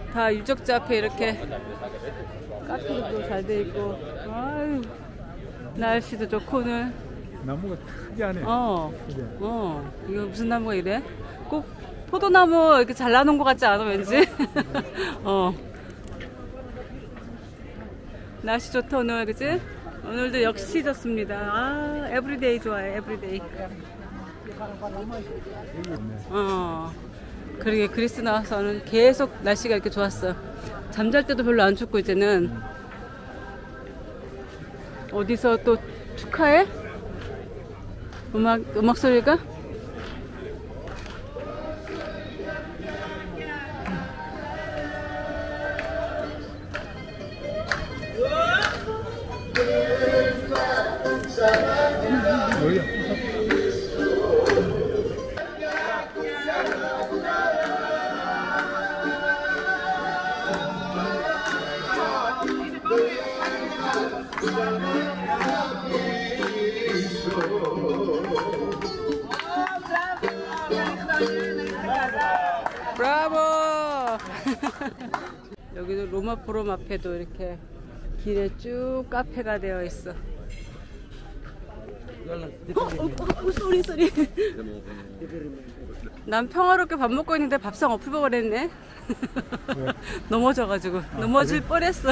다 유적지 앞에 이렇게 카페도 잘 돼 있고. 아유, 날씨도 좋고 오늘. 나무가 특이하네. 이거 무슨 나무가 이래? 꼭 포도나무 이렇게 잘라놓은 것 같지 않아 왠지? 날씨 좋다 오늘, 그치? 오늘도 역시 좋습니다. 아, 에브리데이 좋아요, 에브리데이. 그러게 그리스 나와서는 계속 날씨가 이렇게 좋았어. 잠잘 때도 별로 안 춥고 이제는. 어디서 또 축하해? 음악 소리가? 브라보! 여기도 로마 포럼 앞에도 이렇게 길에 쭉 카페가 되어 있어. 쏘리. 난 평화롭게 밥 먹고 있는데 밥상 엎어버렸네. 넘어져가지고 넘어질 뻔했어.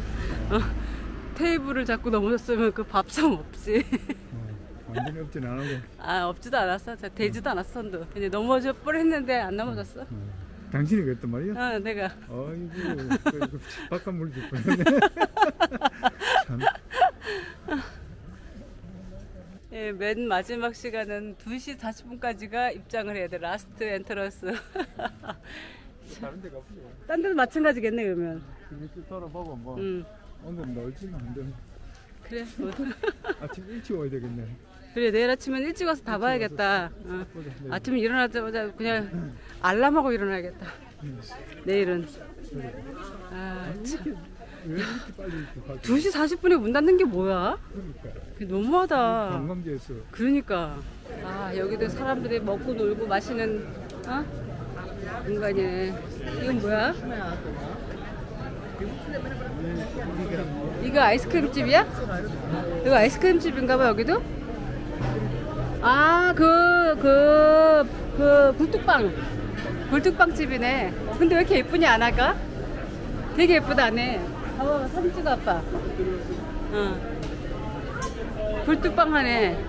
테이블을 잡고 넘어졌으면 그 밥상 없지. 완전히 없진 않고. 없지도 않았어. 되지도 않았어 손도. 근데 넘어질 뻔했는데 안 넘어졌어. 당신이 그랬단 말이야? 내가. 아이고, 바깥 물 줄 뻔했네. 예, 맨 마지막 시간은 2시 40분까지가 입장을 해야 돼. 라스트 엔트런스. 다른 데가 없죠. 딴 데도 마찬가지겠네 그러면. 이렇게 돌아보고 뭐. 오늘 놀지는 않는데. 그래. 아침 일찍 와야 되겠네. 그래, 내일 아침엔 일찍 와서 다 봐야겠다. 아침에 일어나자마자 그냥 알람하고 일어나야겠다. 내일은. 참. 왜 이렇게 빨리 2시 40분에 문 닫는 게 뭐야? 그러니까. 너무하다. 관광지에서. 그러니까. 여기도 사람들이 먹고 놀고 마시는 공간이네. 이건 뭐야? 이거 아이스크림 집이야? 이거 아이스크림 집인가봐 여기도? 굴뚝빵 집이네. 근데 왜 이렇게 예쁘냐 안 할까? 되게 예쁘다 안에. 사진 찍어 아빠. 굴뚝빵 하네.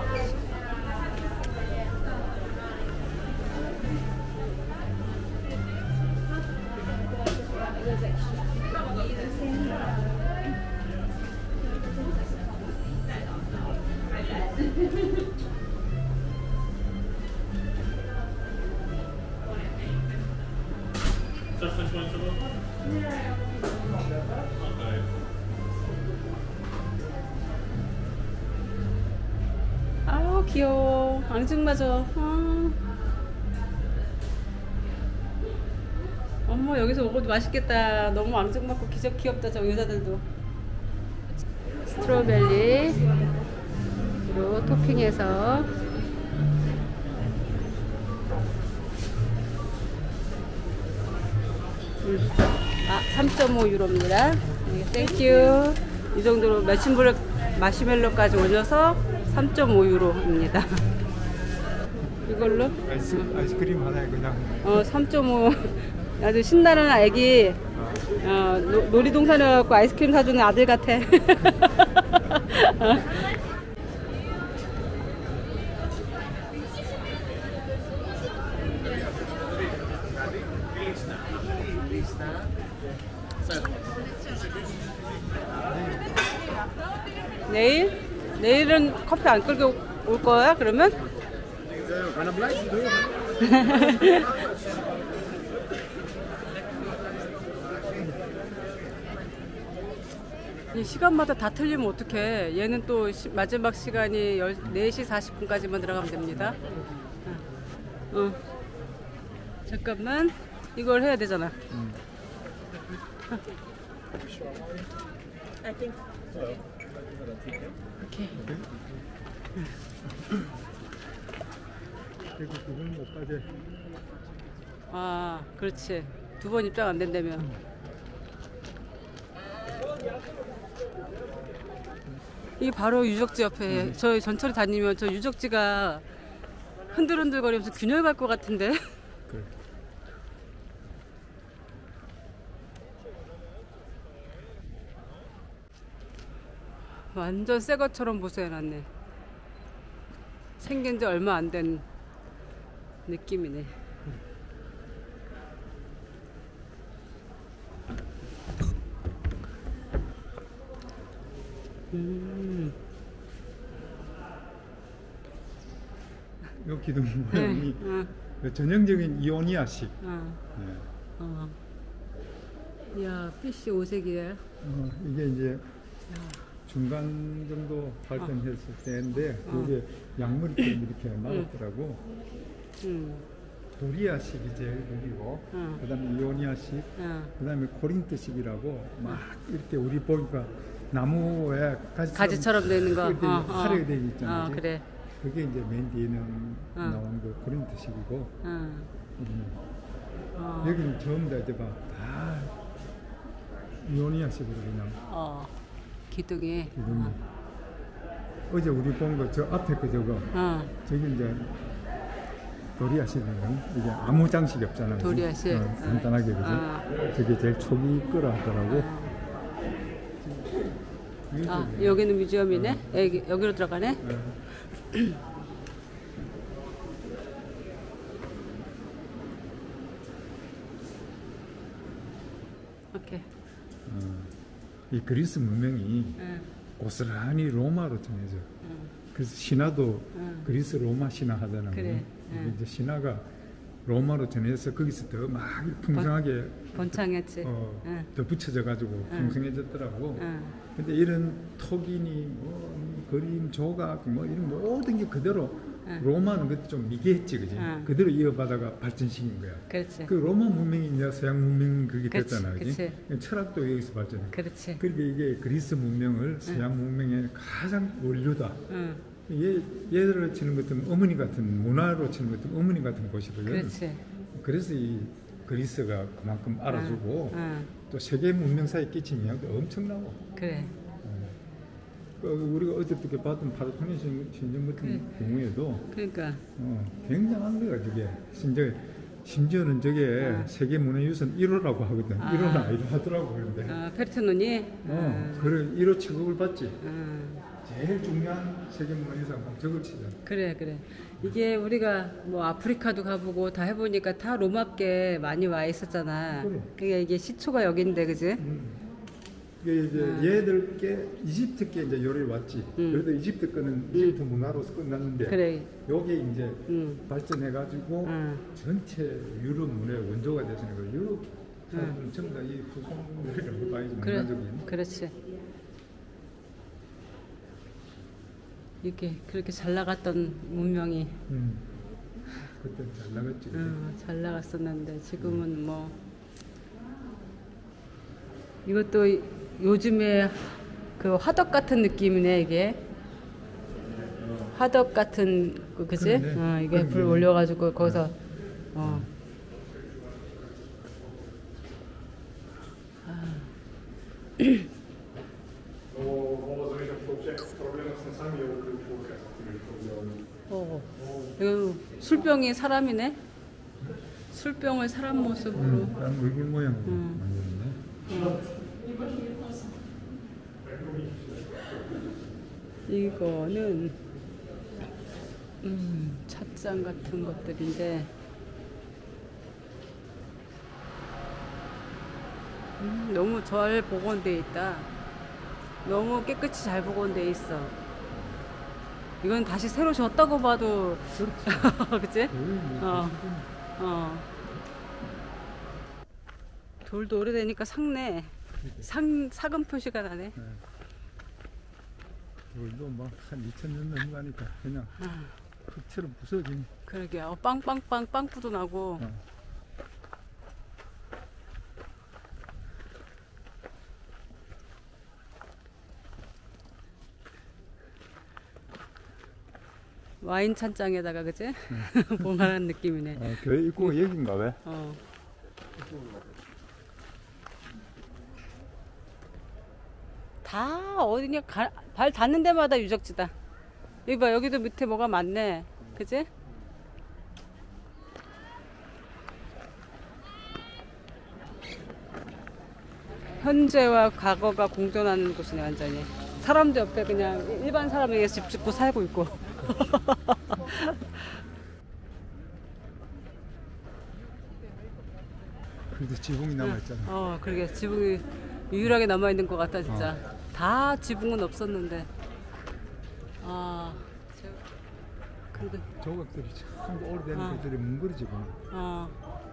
아우 귀여워. 앙증맞아. 어머 여기서 먹어도 맛있겠다. 너무 앙증맞고 기적 귀엽다 저 여자들도. 스트로베리로 토핑해서 3.5 유로입니다. 땡큐. 이 정도로 매춘브렉 마시멜로까지 올려서 3.5 유로입니다. 이걸로 아이스크림 하나에 그냥 3.5. 아주 신나는 애기 놀이동산에 가서 아이스크림 사주는 아들 같아. 내일은 커피 안 끌고 올 거야 그러면? 시간마다 다 틀리면 어떡해. 얘는 또 마지막 시간이 4시 40분까지만 들어가면 됩니다. 잠깐만 이걸 해야 되잖아. 오케이. 그리고 그건 못 가지. 그렇지. 2번 입장 안 된다며. 이게 바로 유적지 옆에 저희 전철에 다니면 저 유적지가 흔들흔들거리면서 균열 갈 것 같은데. 그래. 완전 새 것처럼 보수해놨네. 생긴 지 얼마 안 된 느낌이네. 요 기둥 모양이 전형적인 이오니아식. 이야, PC 5색이에요. 이게 이제 중간 정도 발전했을 때인데 그게 약물이 이렇게 나왔더라고. 도리아식이 제일 느리고 그다음에 이오니아식, 그다음에 코린트식이라고 막 이렇게 우리 보니까 나무에 가지처럼 되는 거. 화려하게 되어 있잖아요. 그래. 그게 이제 맨 뒤에는 나온 거 코린트식이고 여기는 전부 다 이제 다 이오니아식으로 그냥 기둥이. 어제 우리 본 거 저 앞에 거 저거 저기 이제 도리아식은 이게 아무 장식이 없잖아요. 도리아식. 간단하게 그죠. 저게 제일 초기 거라 하더라고. 여기는 뮤지엄이네. 여기로 들어가네. 오케이. 이 그리스 문명이 고스란히 로마로 전해져. 그래서 신화도 그리스 로마 신화 하잖아요. 그래. 이제 신화가 로마로 전해서 거기서 더 막 풍성하게 번창했지. 더 붙여져 가지고 풍성해졌더라고. 근데 이런 톡이니 뭐 그림 조각 뭐 이런 모든 게 그대로 로마는 그때 좀 미개했지, 그지? 그대로 이어받아가 발전시킨 거야. 그렇지. 그 로마 문명이 이제 서양 문명 그게 그렇지, 됐잖아, 그지? 철학도 여기서 발전해. 그렇지. 그러니까 이게 그리스 문명을 서양 문명의 가장 원류다. 얘들을 치는 것은 어머니 같은 문화로 치는 것은 어머니 같은 곳이거든. 그렇지. 그래서 이 그리스가 그만큼 알아주고 또 세계 문명 사이에 끼친 영향도 엄청나고. 그래. 우리가 어저께 봤던 파르테논 신전 같은 경우에도 그러니까 굉장한 거야 저게. 심지어는 저게 세계 문화유산 1호라고 하거든. 1호는 아니라 하더라고. 그런데 파르테논이 그래 1호 취급을 받지. 제일 중요한 세계 문화유산 저걸 치잖아. 그래. 이게 우리가 뭐 아프리카도 가보고 다 해보니까 다 로마께 많이 와 있었잖아. 그래. 그러니까 이게 시초가 여긴데, 그지? 이게 이제 얘들께 이집트께 이제 요리 왔지. 그래도 이집트 거는 이집트 문화로서 끝났는데. 그래. 요게 이제 발전해가지고 전체 유럽 문화의 원조가 되시는 거예요. 유럽 사람들은 전부 다 이 후손들이라고 봐야지. 문화적인. 그렇지. 이렇게 그렇게 잘 나갔던 문명이. 그때 잘 나갔지. 잘 나갔었는데 지금은 뭐 이것도 요즘에 그 화덕 같은 느낌이네 이게. 화덕 같은 그지? 이게 불 올려가지고 거기서 이거 술병이 사람이네. 술병을 사람 모습으로. 얼굴 모양 만들었네. 이거는 찻잔 같은 것들인데 너무 잘 복원돼 있다. 너무 깨끗이 잘 복원돼 있어. 이건 다시 새로 졌다고 봐도 그치? 돌도 오래되니까 삭네. 삭은 표시가 나네. 돌도 막 한 2000년 넘어가니까 그냥 흙처럼 부서진. 그러게. 빵빵빵 빵꾸도 나고. 와인 찬장에다가 그치? 봉하는 느낌이네. 교회 입구가 여긴가 왜? 다 어디냐 발 닿는 데마다 유적지다. 여기 봐, 여기도 밑에 뭐가 많네. 그지? 현재와 과거가 공존하는 곳이네, 완전히. 사람도 옆에 그냥 일반 사람에게 집 짓고 살고 있고. 그래도 지붕이 남아있잖아. 그러게 지붕이 유일하게 남아있는 것 같다, 진짜. 다 지붕은 없었는데. 근데. 조각들이 참 오래된 것들이 뭉그러지구나.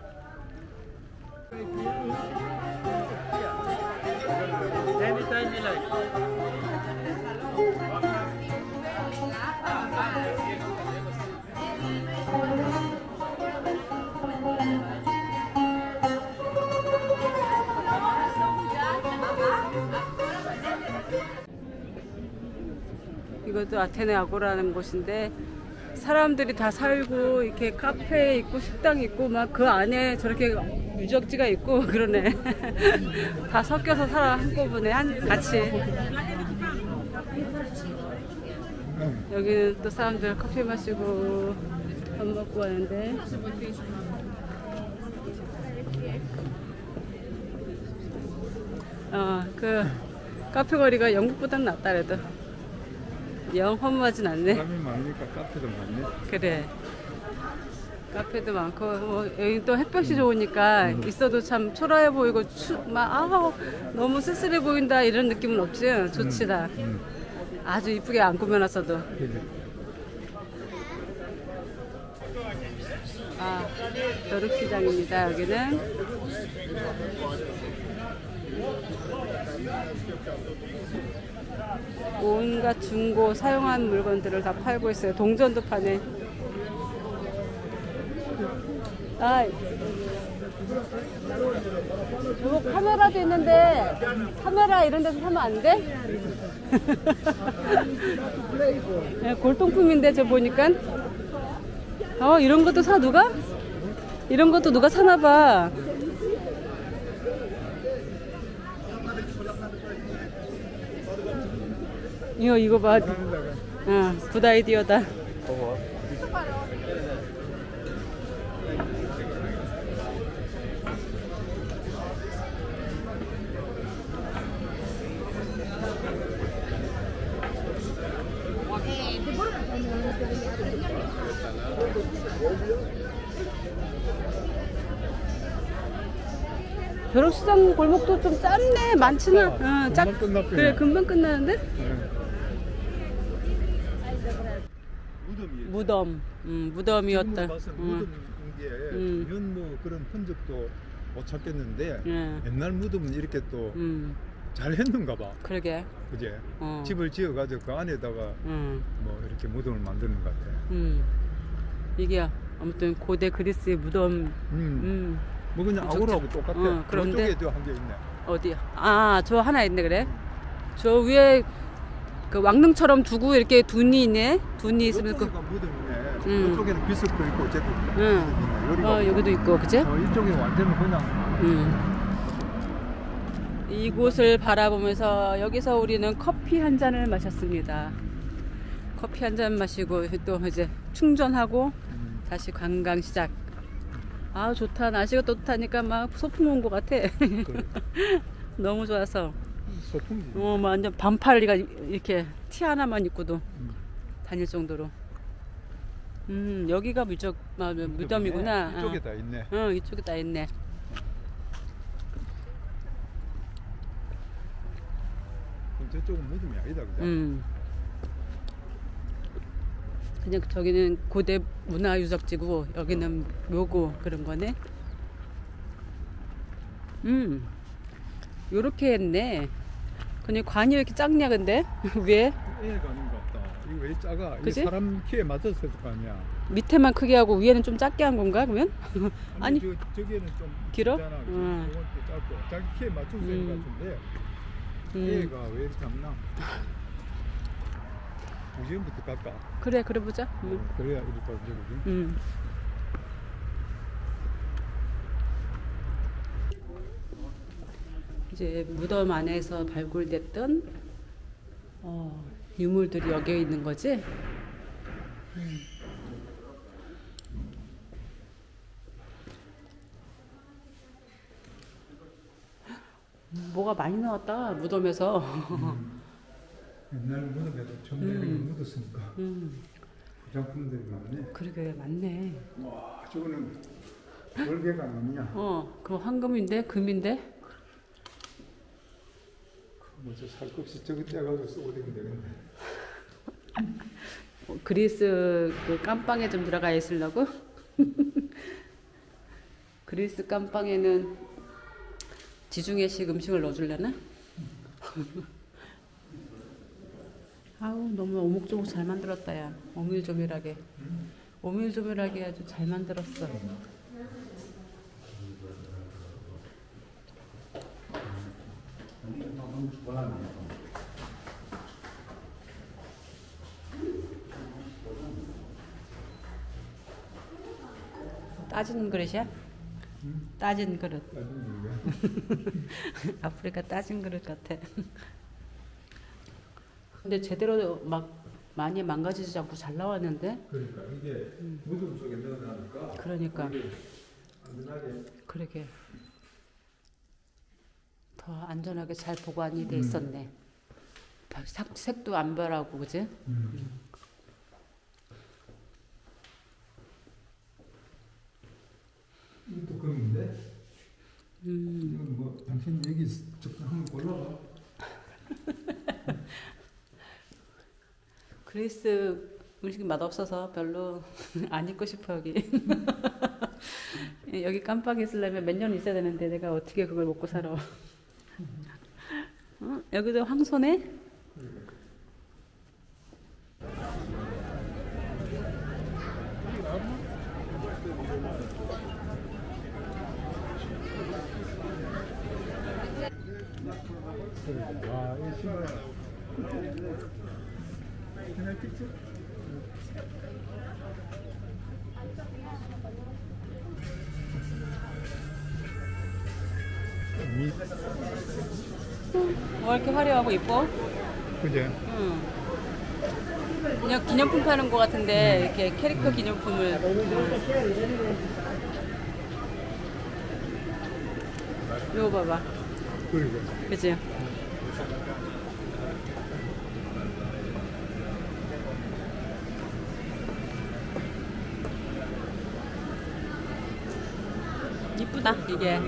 이것도 아테네 아고라는 곳인데 사람들이 다 살고 이렇게 카페 있고 식당 있고 막 그 안에 저렇게 유적지가 있고 그러네. 다 섞여서 살아 한꺼번에 같이. 여기는 또 사람들 커피 마시고 밥 먹고 하는데. 그 카페 거리가 영국보다는 낫다 그래도. 영 허무하진 않네. 사람이 많으니까 카페도 많네. 그래. 카페도 많고 여기 또 햇볕이 좋으니까 있어도 참 초라해 보이고 너무 쓸쓸해 보인다 이런 느낌은 없지. 좋지 다. 아주 이쁘게 안 꾸며놨어도. 벼룩시장입니다. 여기는. 온갖 중고 사용한 물건들을 다 팔고 있어요. 동전도 파네. 이거 카메라도 있는데 카메라 이런 데서 사면 안 돼? 골동품인데 저 보니까. 이런 것도 사 누가? 이런 것도 누가 사나 봐. 이거 봐. 굿 아이디어다. 벼룩시장 골목도 좀 짧네. 많지는. 금방 끝났구나. 그래, 금방 끝나는데? 무덤이었다. 무덤인 게 전혀 뭐 그런 흔적도 못 찾겠는데 옛날 무덤은 이렇게 또 잘 했는가 봐. 그러게. 그제? 집을 지어가지고 그 안에다가 뭐 이렇게 무덤을 만드는 것 같아. 이게 아무튼 고대 그리스의 무덤. 뭐 그냥 아고라하고 똑같아. 그런데 저쪽에 한 개 있네. 어디야? 저 하나 있네. 그래? 저 위에 그 왕릉처럼 두고 이렇게 둔이 있네. 둔이 있으면 이쪽에가 무덤이네. 이쪽에는 비석도 있고 저쪽도 있네. 여기도 있고, 그치? 이쪽에는 완전히 그냥. 이곳을 바라보면서 여기서 우리는 커피 한 잔을 마셨습니다. 커피 한 잔 마시고 또 이제 충전하고 다시 관광 시작. 좋다. 날씨가 좋다니까 막 소풍 온 것 같아. 너무 좋아서. 소풍이지. 완전 반팔이가 이렇게 티 하나만 입고도 다닐 정도로. 여기가 무덤이구나. 이쪽에 다 있네. 이쪽에 다 있네. 그럼 저쪽은 무덤이 아니다, 그죠? 그냥 저기는 고대 문화유적지고 여기는 묘고 그런 거네. 요렇게 했네. 그냥 관이 왜 이렇게 작냐 근데? 왜? 애가 아닌 것 같다. 이거 왜 작아? 그치? 이게 사람 키에 맞춰서 했을 거 아니야. 밑에만 크게 하고 위에는 좀 작게 한 건가 그러면? 아니 저기에는 좀 길어? 길잖아. 이것도 짧고 자기 키에 맞춰서 한것 같은데 애가 왜 이렇게 작나? 무지개부터 갈까? 그래 보자. 그래야 이렇게 되거든. 이제 무덤 안에서 발굴됐던 유물들이 여기에 있는 거지. 뭐가 많이 나왔다 무덤에서. 옛날 무덤에도 전대를 묻었으니까 부장품들이 많네. 그러게 많네. 와, 저거는 월계가 아니냐? 그거 황금인데 금인데. 뭐저 살 것 없이 저거 떼가지고 쓰고 되면 되겠네. 그리스 그 깜빵에 좀 들어가 있으려고. 그리스 깜빵에는 지중해식 음식을 넣어줄려나? 아우 너무 오목조목 잘 만들었다 야. 오밀조밀하게. 오밀조밀하게 아주 잘 만들었어. 따진 그릇이야? 따진 그릇. 아프리카 따진 그릇 같아. 근데 제대로 막 많이 망가지지 않고 잘 나왔는데. 그러니까 이게 무덤 속에 넣어놔니까. 그러니까. 안전하게. 그러게. 더 안전하게 잘 보관이 돼 있었네. 색도 안 변하고 그지? 이것도 금인데? 이건 뭐 당신 여기 한번 골라봐. 그리스 음식이 맛없어서 별로 안 있고 싶어 여기. 여기 깜빡이 있으려면 몇 년 있어야 되는데 내가 어떻게 그걸 먹고 살아. 여기도 황소네? 와, 이 신발. 그냥 찍지? 왜 이렇게 화려하고 이뻐? 그제? 그냥 기념품 파는 거 같은데 이렇게 캐릭터 기념품을. 이거 봐봐. 그리고. 그치? 이쁘다 이게.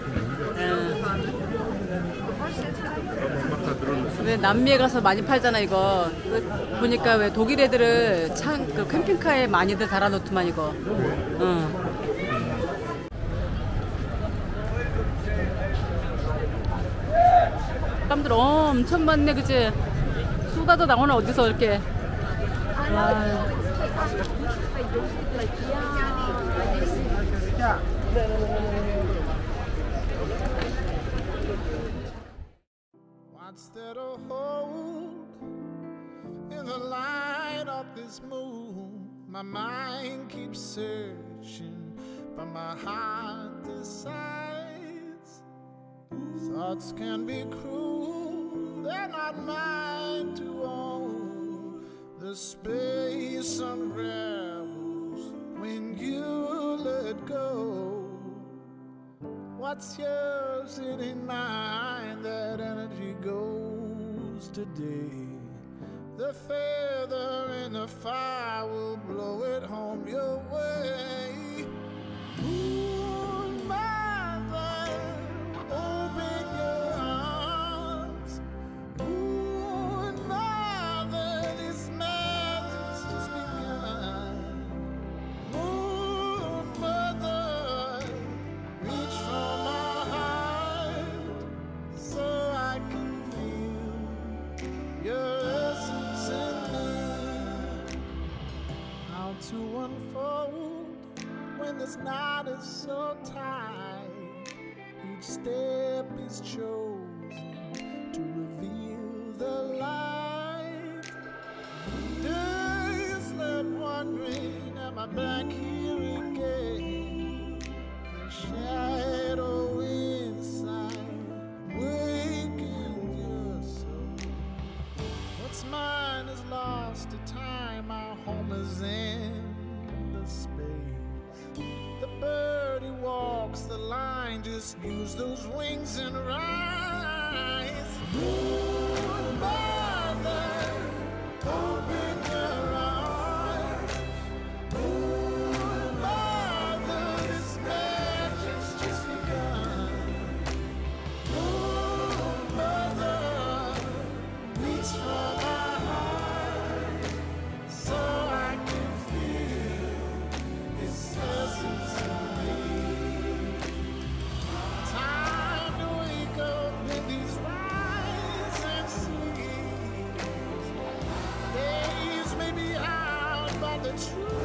왜 남미에 가서 많이 팔잖아 이거. 보니까 왜 독일 애들을 그 캠핑카에 많이들 달아놓더만 이거. 사람들 엄청 많네 그치? 쏟아져 나오나 어디서 이렇게. 와. What's there to hold in the light of this moon? My mind keeps searching, but my heart decides. Thoughts can be cruel, they're not mine to own. The space unravels when you let go. What's yours, it ain't mine. That energy goes today. The feather in the fire will blow it home your way. Moon mother, open your arms. Moon mother, this magic's just begun. Moon mother, reach for my heart so I can feel your essence in me. How to unfold when this knot is so tight. Each step is chosen to reveal the light. Days left wondering, am I back here again? The shadow inside. just use those wings and rise. Moon mother, open your eyes. Moon mother, this magic's just begun. Moon mother, reach for my heart so I can feel this essence of me. Time to wake up in these rising seas. Days may be out, but the truth